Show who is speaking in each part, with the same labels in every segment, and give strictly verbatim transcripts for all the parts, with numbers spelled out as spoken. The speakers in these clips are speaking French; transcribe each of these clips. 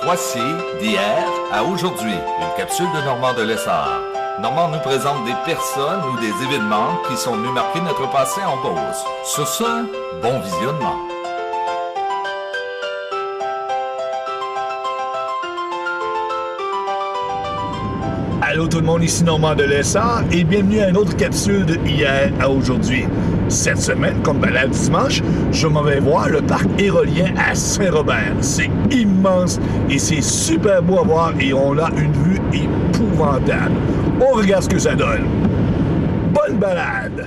Speaker 1: Voici d'hier à aujourd'hui, une capsule de Normand de Lessard. Normand nous présente des personnes ou des événements qui sont venus marquer notre passé en Beauce. Sur ce, bon visionnement.
Speaker 2: Allô tout le monde, ici Normand de Lessard et bienvenue à une autre capsule de hier à aujourd'hui. Cette semaine, comme balade dimanche, je m'en vais voir le parc éolien à Saint-Robert. C'est immense et c'est super beau à voir et on a une vue épouvantable. On regarde ce que ça donne. Bonne balade!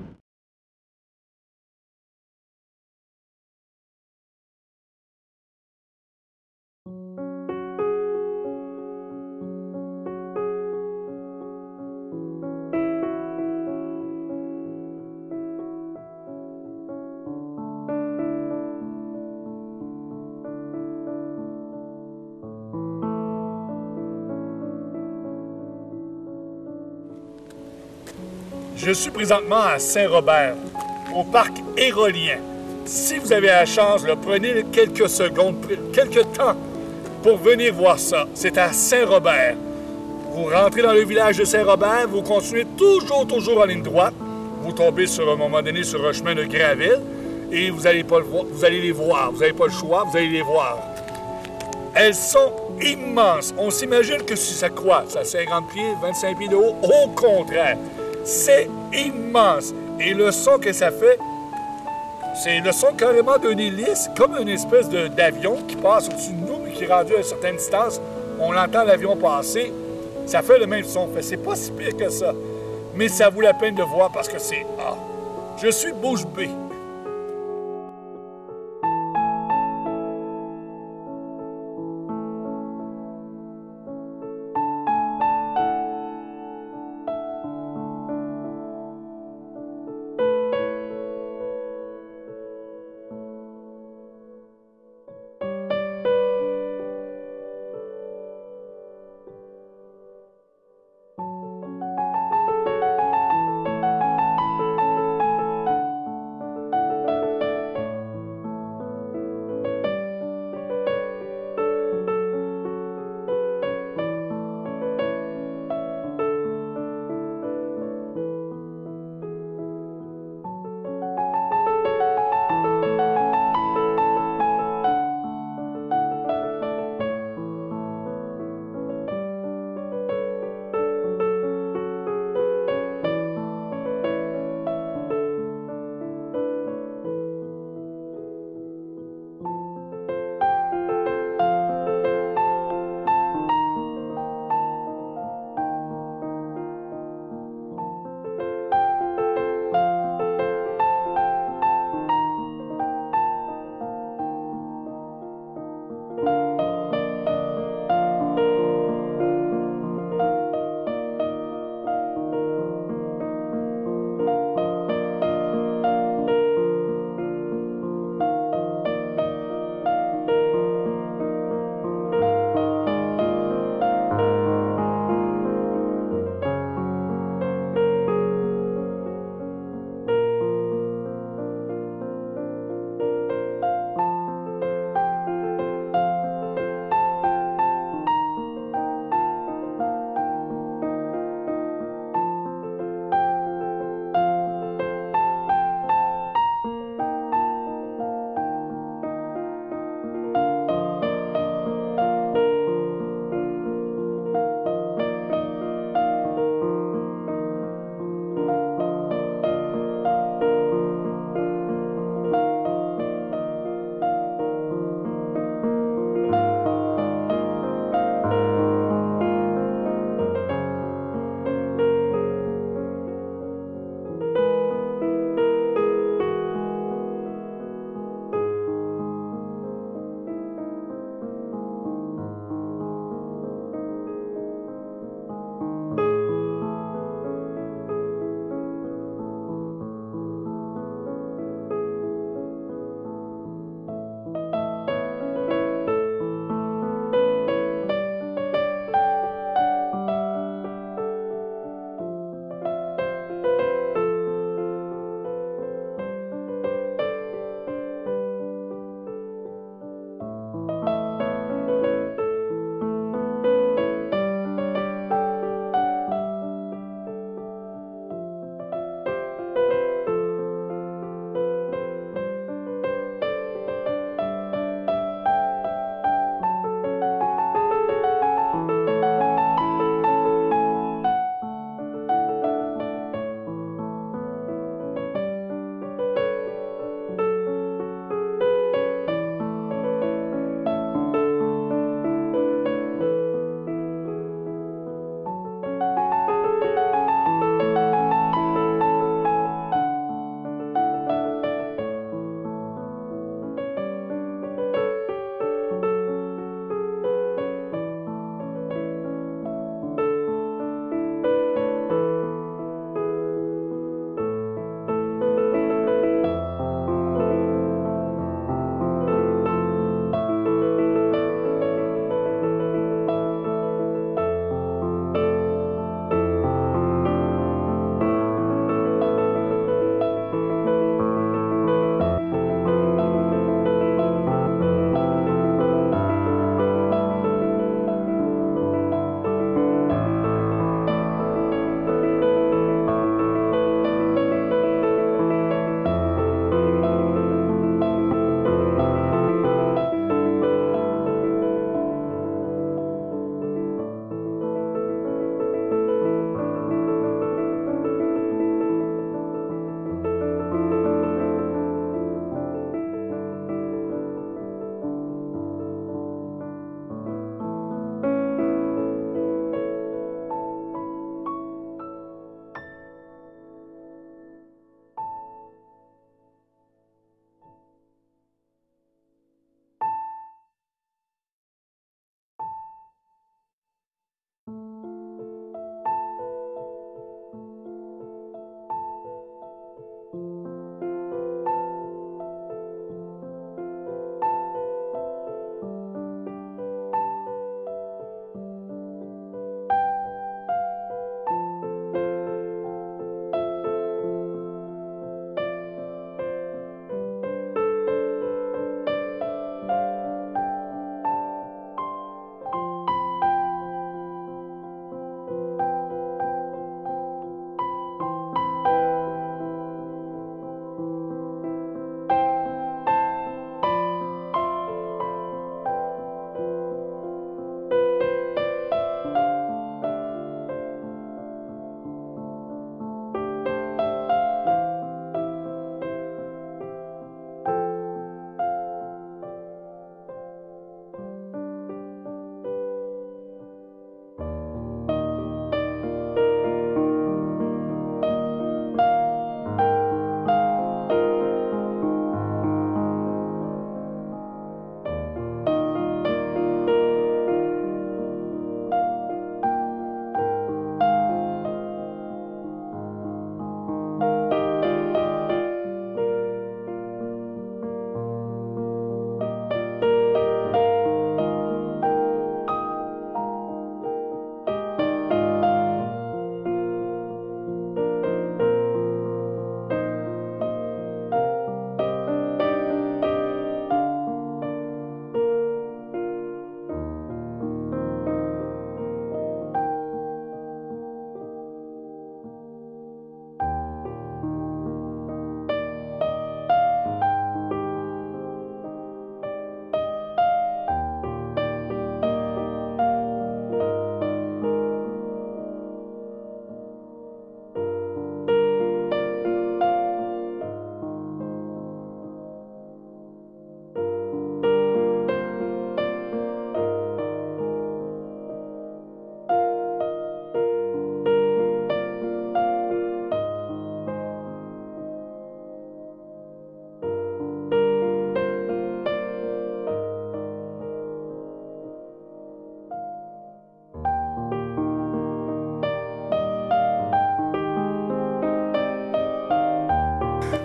Speaker 2: Je suis présentement à Saint-Robert, au parc éolien. Si vous avez la chance, là, prenez quelques secondes, quelques temps pour venir voir ça. C'est à Saint-Robert. Vous rentrez dans le village de Saint-Robert, vous continuez toujours, toujours en ligne droite. Vous tombez sur un moment donné sur un chemin de gravel et vous allez, pas le voir, vous allez les voir. Vous n'avez pas le choix, vous allez les voir. Elles sont immenses. On s'imagine que si ça croît à cinquante pieds, vingt-cinq pieds de haut, au contraire. C'est immense. Et le son que ça fait, c'est le son carrément d'une hélice, comme une espèce d'avion qui passe au-dessus de nous et qui est rendu à une certaine distance. On entend l'avion passer. Ça fait le même son. C'est pas si pire que ça. Mais ça vaut la peine de voir parce que c'est... Ah, je suis bouche bée.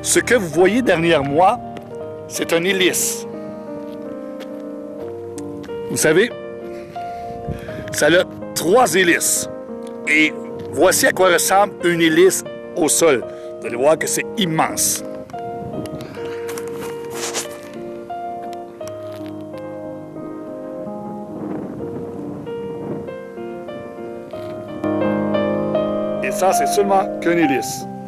Speaker 2: Ce que vous voyez derrière moi, c'est un hélice. Vous savez, ça a trois hélices. Et voici à quoi ressemble une hélice au sol. Vous allez voir que c'est immense. Et ça, c'est seulement qu'une hélice.